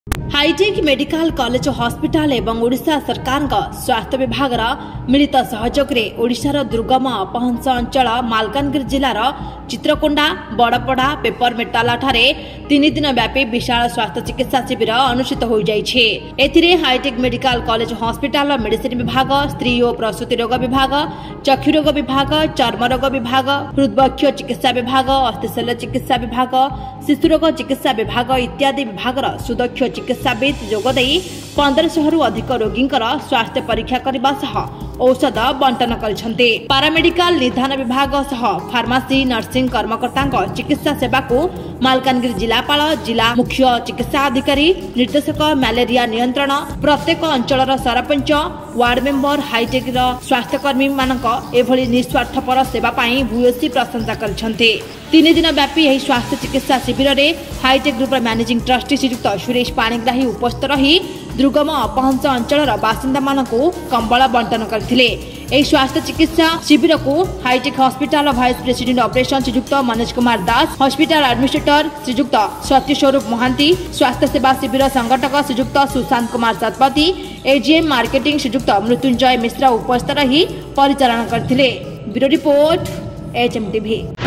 Hi tech medical college hospital एवं ओडिशा सरकार स्वास्थ्य विभाग मिलित सहयोग रे ओडिशार दुर्गम अपहंस अंचल मालकानगिरी जिलार चित्रकोंडा बड़पड़ा पेपर मेटाला ठारे 3 दिन व्यापी विशाल स्वास्थ्य चिकित्सा शिविर अनुष्ठित हो जाइछे। एथिरे hitech medical college hospital medicine विभाग, स्त्री और प्रसूति रोग विभाग, चक्षु रोग विभाग, चर्म रोग विभाग, हृदबक्ष चिकित्सा विभाग, अस्थिशल्य चिकित्सा विभाग, शिशु रोग चिकित्सा विभाग इत्यादि विभाग सुदक्ष चिकित्साविद जोगदे 1500 रु अधिक रोगी स्वास्थ्य परीक्षा करने सह औषध बंटन करछन्ते। पारामेडिकल निदान विभाग सह फार्मासी नर्सिंग कर्मकर्ता चिकित्सा सेवा को मालकानगिरी जिलापाल, जिला मुख्य चिकित्सा अधिकारी, निर्देशक मलेरिया नियंत्रण, प्रत्येक अंचल सरपंच, वार्ड मेंबर, हाईटेक स्वास्थ्यकर्मी मानक एभली निस्वार्थपर सेवा पाई भूयसी प्रशंसा करछन्ते। 3 दिन व्यापी यह स्वास्थ्य चिकित्सा शिविर में हाईटेक ग्रुप मैनेजिंग ट्रस्टी श्रीयुक्त सुरेश पाणिग्राही उपस्थित रही दुर्गम अपहंस अंचल बासिंदा मानक कंबल बंटन करथिले। एही स्वास्थ्य चिकित्सा शिविर को hitech hospital vice president operation श्रीयुक्त मनोज कुमार दास, हॉस्पिटल एडमिनिस्ट्रेटर श्रीयुक्त सत्य स्वरूप महांती, स्वास्थ्य सेवा शिविर संगठक श्रीयुक्त सुशांत कुमार सतपथी, एजीएम मार्केटिंग श्रीयुक्त मृत्युंजय मिश्रा उपस्थित रही परिचालन करथिले। Bureau report HMTV।